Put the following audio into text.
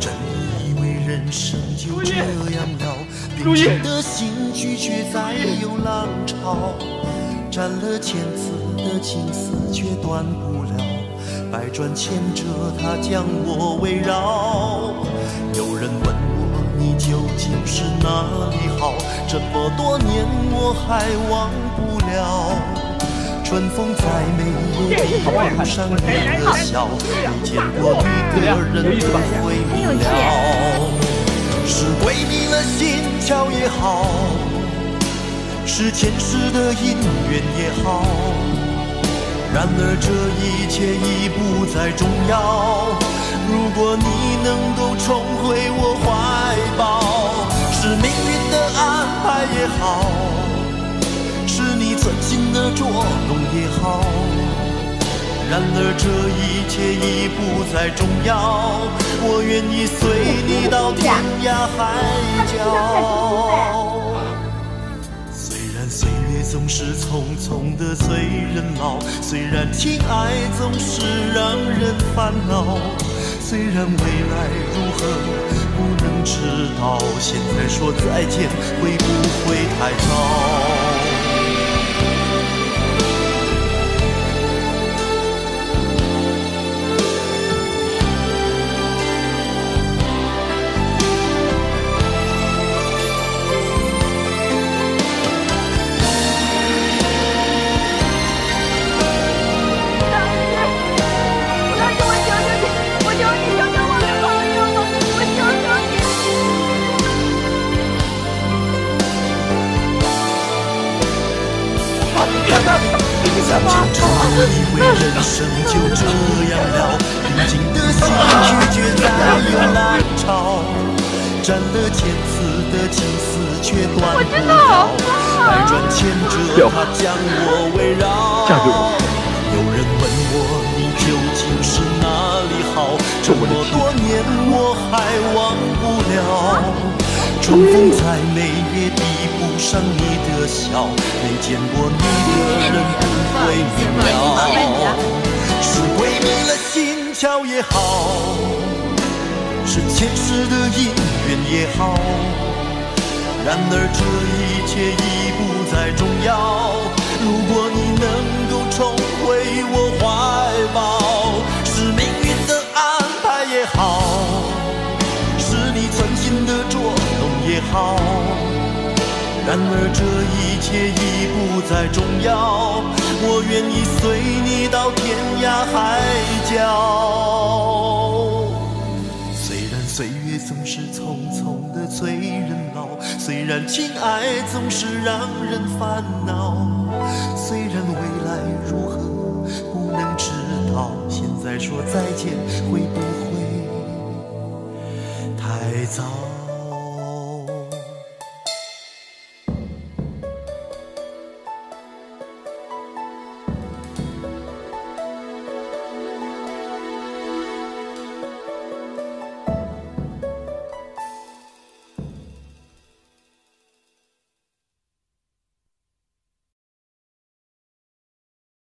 真以为人生就这样了，平静的心拒绝再有浪潮，斩了千次的情丝却断不了，百转千折它将我围绕。有人问我你究竟是哪里好，这么多年我还忘不了。春风再美也比不上你的笑，你见过你的人不会明了。是鬼迷了心窍也好，是前世的因缘也好，然而这一切已不再重要。如果你能够重回我怀抱，是命运的安排也好，是你存心的捉弄也好，然而这一切已不再重要。我愿意随你到天涯海角。虽然岁月总是匆匆的催人老，虽然情爱总是让人烦恼，虽然未来如何不能知道，现在说再见会不会太早？曾经真以为人生就这样了，平静的心拒绝再有浪潮，斩了千次的情丝却断不了，百转千折它将我围绕。有人问我你究竟是哪里好，这么多年我还忘不了。春风再美也比不上你的笑，没见过你的人不会明了。是鬼迷了心窍也好，是前世的因缘也好，然而这一切已不再重要。如果你能够重回我怀抱，是命运的安排也好，是你存心的捉弄也好，然而这一切已不再重要。我愿意随你到天涯海角。虽然岁月总是匆匆的催人老，虽然情爱总是让人烦恼，虽然未来如何不能知道，现在说再见会不会太早？